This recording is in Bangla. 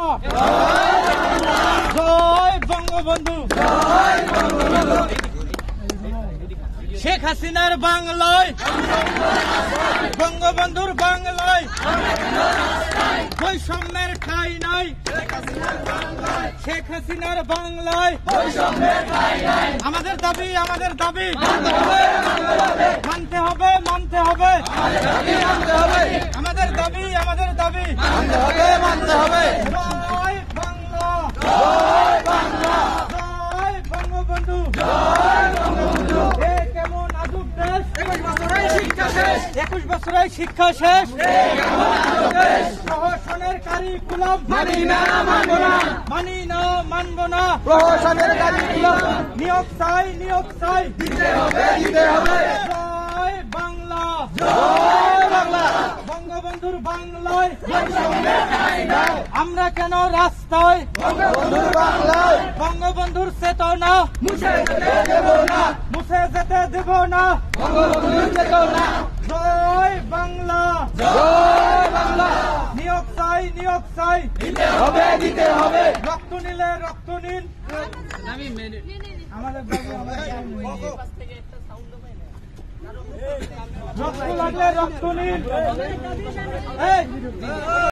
জয় বঙ্গবন্ধু। শেখ হাসিনার বাংলায়, বঙ্গবন্ধুর বাংলায় বৈষম্যের ঠাঁই নাই। শেখ হাসিনার বাংলায় আমাদের দাবি, আমাদের দাবি মানতে হবে, মানতে হবে। আমাদের দাবি, আমাদের দাবি মানতে হবে। জয় বাংলা, জয় বাংলা, জয় বঙ্গবন্ধু, জয় বঙ্গবন্ধু। কেমন আজব দেশ, 21 বছরের শিক্ষা শেষ। প্রহসনের কারিকুলাম মানি না, মানব না, মানি না, মানব না। প্রহসনের কারিকুলাম নিয়োগ চাই, নিয়োগ চাই, দিতে হবে, দিতে হবে। জয় বাংলা, জয় বাংলা, বঙ্গবন্ধুর বাংলায় আমরা কেন রাস্তায়, বঙ্গবন্ধুর বাংলায় বঙ্গবন্ধুর চেতনা মুছে যেতে দেব না, মুছে যেতে দেব না, বঙ্গবন্ধুর চেতনা। জয় বাংলা, জয় বাংলা, নিয়োগ চাই, নিয়োগ চাই, দিতে হবে, দিতে হবে। রক্ত নিলে রক্ত নিন, আমাদের রক্ত লাগলে রক্ত নিন।